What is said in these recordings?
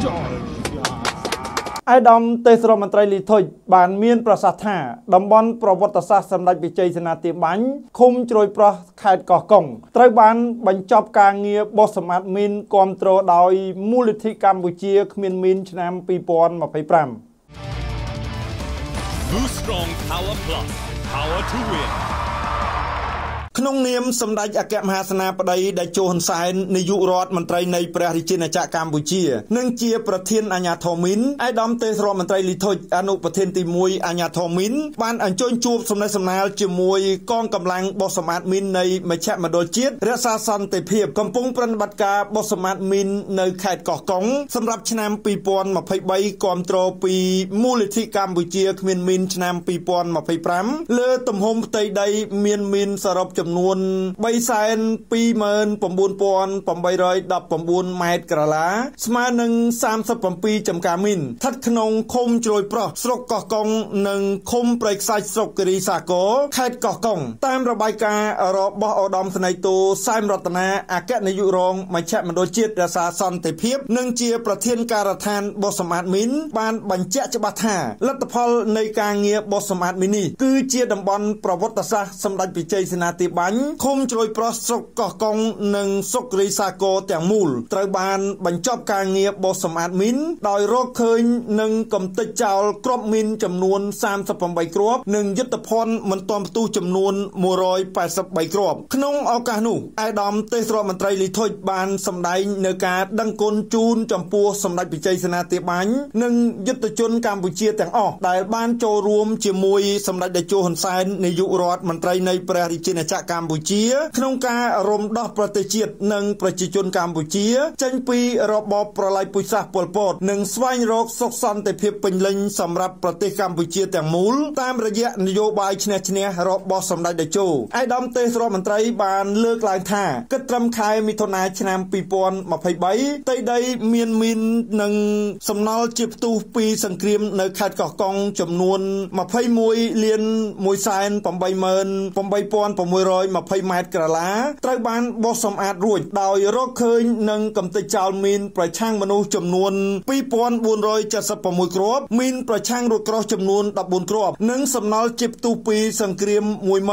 ai đom tê sơ màn trai lì thôi bàn miên pra sát thả đom bon pro vật sát sầm đại bị chơi sân na tiệm bánh khum trôi pro khai cỏ cổng trai bàn bánh chop ca nghe boss smart min control đòiมูลนิธิ Cambodia គ្មានមីនឆ្នាំ 2025 Boost Strong Power Plus Power to Win ក្នុងនាមសម្ដេចអគ្គមហាសេនាបតីតេជោហ៊ុនសែននាយករដ្ឋមន្ត្រីនៃព្រះរាជាណាចក្រកម្ពុជានិងជាប្រធានអាជ្ញាធរមីនឯកឧត្តមទេសរដ្ឋមន្ត្រីលីថុចអនុប្រធានទី 1 អាជ្ញាធរមីនបានអញ្ជើញជួបសំណេះសំណាលជាមួយកងកម្លាំងបោះសម្អាតមីននៃមជ្ឈមណ្ឌលជាតិរក្សាសន្តិភាពកំពុងប្រតិបត្តិការបោះសម្អាតមីននៅខេត្តកោះកុងសម្រាប់ឆ្នាំ 2023 គាំទ្រពីមូលនិធិកម្ពុជាគ្មានមីនឆ្នាំ 2025 លើទំហំផ្ទៃដីមានមីនសរុបចំនួន 329,819 ម៉ែត្រក្រឡាស្មើនឹង 37 ចំការមីនស្ថិតក្នុងឃុំជ្រោយប្រោះស្រុកកោះកុងនិងឃុំព្រៃខ្សាច់ស្រុកគិរីសាគរខេត្តកោះកុងតាមរបាយការណ៍របស់ឧត្តមសេនីយ៍តូសែមរតនាអគ្គនាយករងមជ្ឈមណ្ឌលជាតិរក្សាសន្តិភាពនិងជាប្រធានការដ្ឋានបោះសម្អាតមីនបានបញ្ជាក់ច្បាស់ថាលទ្ធផលនៃការងារបោះសម្អាតមីននេះគឺជាតំបន់ប្រវត្តិសាស្ត្រសម្ដេចវិជ័យសេនាធិបាញ់ឃុំជ្រោយប្រោះស្រុកកោះកុងនិងស្រុកគិរីសាគរទាំងមូលត្រូវបានបញ្ចប់ការងារបោះសម្អាតមីនដោយរកឃើញនឹងកំទេចចោលគ្រាប់មីនចំនួន 38 គ្រាប់និងយុទ្ធភ័ណ្ឌមិនទាន់ផ្ទុះចំនួន 183 គ្រាប់ក្នុងឱកាសនោះឯកឧត្តមទេសរដ្ឋមន្ត្រីលីថុចបានសម្ដែងនៅការដឹងគុណជូនចំពោះសម្ដេចវិជ័យសេនាធិបាញ់និងយុទ្ធជនកម្ពុជាទាំងអស់ដែលបានចូលរួមជាមួយសម្ដេចតេជោហ៊ុនសែននាយករដ្ឋមន្ត្រីនៃព្រះរាជាណាចក្រកម្ពុជាក្នុងការរំដោះប្រទេសជាតិនិងប្រជាជនកម្ពុជាចេញពីរបបប្រល័យពូជសាសន៍ប៉ុលពតនិងស្វែងរកសុខសន្តិភាពពេញលេញសម្រាប់ប្រទេសកម្ពុជាទាំងមូលតាមរយៈនយោបាយឈ្នះឈ្នះរបស់សម្ដេចតេជោឯកឧត្តមទេសរដ្ឋមន្ត្រីបានលើកឡើងថាគិតត្រឹមខែមិថុនាឆ្នាំ 2023 តីដីមានមីននិងសំណល់ជាផ្ទុះពីសង្គ្រាមនៅខេត្តកោះកុងចំនួន 21 លាន 188,620 ម៉ែត្រក្រឡាត្រូវបានបោះសម្អាតរួចដោយរកឃើញនឹងកំទេចចោលមីនប្រឆាំងមនុស្សចំនួន 2,476 គ្រាប់មីនប្រឆាំងរថក្រោះចំនួន 14 គ្រាប់និងសំណល់ជាផ្ទុះពីសង្គ្រាម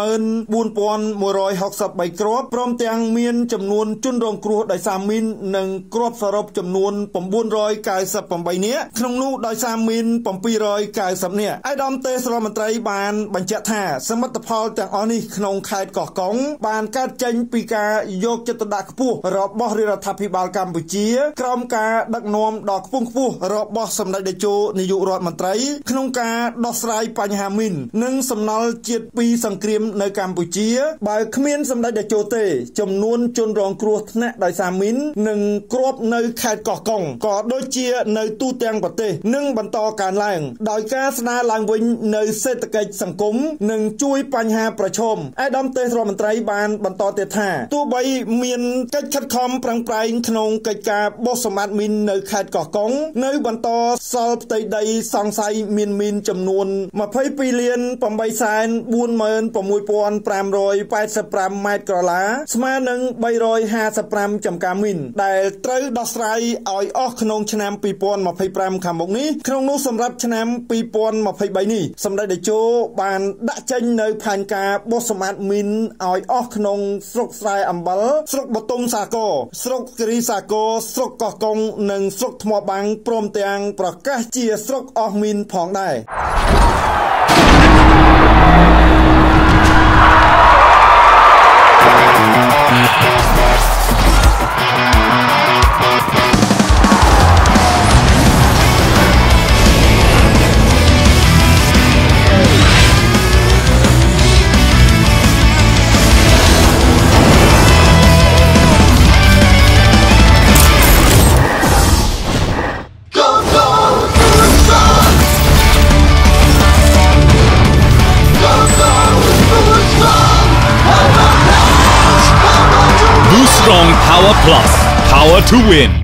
14,163 គ្រាប់ព្រមទាំងមានចំនួនជនរងគ្រោះដោយសារមីននិងគ្រាប់សរុបចំនួន 998 នាក់ក្នុងនោះដោយសារមីន 790 នាក់ឯកឧត្តមទេសរដ្ឋមន្ត្រីបានបញ្ជាក់ថាសមិទ្ធផលទាំងអស់នេះក្នុងខេត្តកោះកុងបានកើតចេញពីការយកចិត្តទុកដាក់ខ្ពស់របស់រដ្ឋាភិបាលកម្ពុជាក្រោមការដឹកនាំដ៏ខ្ពង់ខ្ពស់របស់សម្ដេចតេជោនាយករដ្ឋមន្ត្រីក្នុងការដោះស្រាយបញ្ហាមីននិងសំណល់ជាតិពីសង្គ្រាមនៅកម្ពុជាបើគ្មានសម្ដេចតេជោទេចំនួនជនរងគ្រោះថ្នាក់ដោយសារមីននិងគ្រាប់នៅខេត្តកោះកុងក៏ដូចជានៅទូទាំងប្រទេសនឹងបន្តកើនឡើងដោយការស្ដារឡើងវិញនៅសេដ្ឋកិច្ចសង្គមនិងជួយបញ្ហាប្រឈមឯកឧត្តមទេសរដ្ឋមន្ត្រីបានបន្តទៀតថាទោះបីមានកិច្ចខិតខំប្រឹងប្រែងក្នុងកិច្ចការបោះសម្អាតមីននៅខេត្តកោះកុងនៅបន្តសល់ផ្ទៃដីសង្ស័យមានមីនចំនួន 22 លាន 846,585 ម៉ែត្រក្រឡាស្មើនឹង 355 ចំការមីនដែលត្រូវដោះស្រាយឲ្យអស់ក្នុងឆ្នាំ 2025 ខាងមុខនេះក្នុងនោះសម្រាប់ឆ្នាំ 2023 នេះសម្ដេចតេជោបានដាក់ចេញនៅផែនការបោះសម្អាតមីនឲ្យអស់ក្នុងស្រុកស្រែអំបិលស្រុកបតុមសាគរស្រុកគិរីសាគរស្រុកកោះកុងនិងស្រុកថ្មបាំងព្រមទាំងប្រកាសជាស្រុកអស់មីនផងដែរ Boost Strong Power Plus Power to Win